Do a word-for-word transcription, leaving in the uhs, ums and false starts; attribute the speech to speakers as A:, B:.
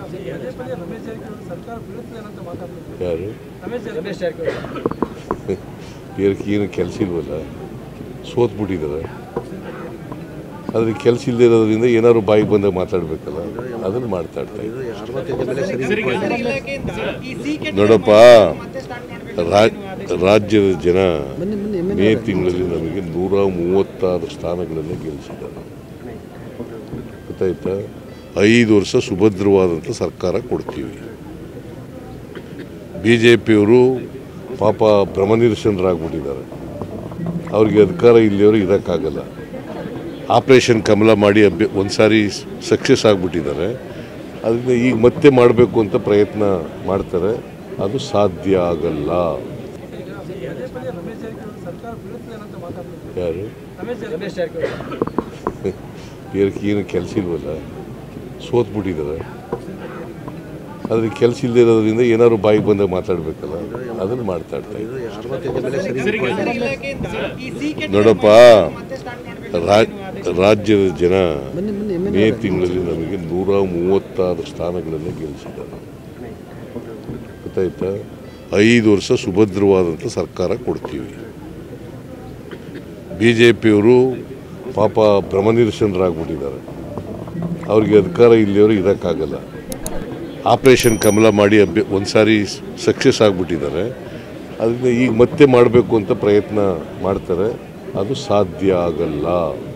A: ಯಾರು ಏನು ಕೆಲಸ ಇಲ್ವಲ್ಲ, ಸೋತ್ಬಿಟ್ಟಿದ್ದಾರೆ. ಆದರೆ ಕೆಲಸ ಇಲ್ಲದೆ ಇರೋದ್ರಿಂದ ಏನಾದ್ರು ಬಾಯಿಗೆ ಬಂದಾಗ ಮಾತಾಡಬೇಕಲ್ಲ, ಅದನ್ನು ಮಾತಾಡ್ತಾ ಇದ್ದಾರೆ. ನೋಡಪ್ಪ, ರಾಜ್ಯದ ಜನ ಮೇ ತಿಂಗಳಲ್ಲಿ ನಮಗೆ ನೂರ ಮೂವತ್ತಾರು ಸ್ಥಾನಗಳನ್ನು ಗೆಲ್ಲಿಸಿದ್ದಾರೆ. ಗೊತ್ತಾಯ್ತಾ? ಐದು ವರ್ಷ ಸುಭದ್ರವಾದಂಥ ಸರ್ಕಾರ ಕೊಡ್ತೀವಿ. ಬಿ ಜೆ ಪಿಯವರು ಪಾಪ ಭ್ರಮನಿರಸನರಾಗ್ಬಿಟ್ಟಿದ್ದಾರೆ. ಅವ್ರಿಗೆ ಅಧಿಕಾರ ಇಲ್ಲಿಯವರು ಇರೋಕ್ಕಾಗಲ್ಲ. ಆಪ್ರೇಷನ್ ಕಮಲ ಮಾಡಿ ಅಭ್ಯ ಒಂದು ಸಾರಿ ಸಕ್ಸಸ್ ಆಗಿಬಿಟ್ಟಿದ್ದಾರೆ. ಅದರಿಂದ ಈಗ ಮತ್ತೆ ಮಾಡಬೇಕು ಅಂತ ಪ್ರಯತ್ನ ಮಾಡ್ತಾರೆ. ಅದು ಸಾಧ್ಯ ಆಗಲ್ಲ. ಯಾರು ಏನು ಕೆಲಸ ಇಲ್ವಲ್ಲ, ಸೋತ್ಬಿಟ್ಟಿದ್ದಾರೆ. ಆದರೆ ಕೆಲಸ ಇಲ್ಲದೆ ಇರೋದ್ರಿಂದ ಏನಾದ್ರು ಬಾಯಿಗೆ ಬಂದಾಗ ಮಾತಾಡಬೇಕಲ್ಲ, ಅದನ್ನು ಮಾತಾಡ್ತಾ ಇದ್ದಾರೆ. ನೋಡಪ್ಪ, ರಾಜ್ಯದ ಜನ ಮೇ ತಿಂಗಳಲ್ಲಿ ನಮಗೆ ನೂರ ಮೂವತ್ತಾರು ಸ್ಥಾನಗಳನ್ನು ಗೆಲ್ಲಿಸಿದ್ದಾರೆ. ಗೊತ್ತಾಯ್ತಾ? ಐದು ವರ್ಷ ಸುಭದ್ರವಾದಂಥ ಸರ್ಕಾರ ಕೊಡ್ತೀವಿ. ಬಿ ಜೆ ಪಿಯವರು ಪಾಪ ಭ್ರಮನಿರಸನರಾಗ್ಬಿಟ್ಟಿದ್ದಾರೆ. ಅವ್ರಿಗೆ ಅಧಿಕಾರ ಇಲ್ಲಿಯವರು ಇರೋಕ್ಕಾಗಲ್ಲ. ಆಪ್ರೇಷನ್ ಕಮಲ ಮಾಡಿ ಅಭ್ಯ ಒಂದು ಸಾರಿ ಸಕ್ಸಸ್ ಆಗಿಬಿಟ್ಟಿದ್ದಾರೆ. ಅದರಿಂದ ಈಗ ಮತ್ತೆ ಮಾಡಬೇಕು ಅಂತ ಪ್ರಯತ್ನ ಮಾಡ್ತಾರೆ. ಅದು ಸಾಧ್ಯ ಆಗಲ್ಲ.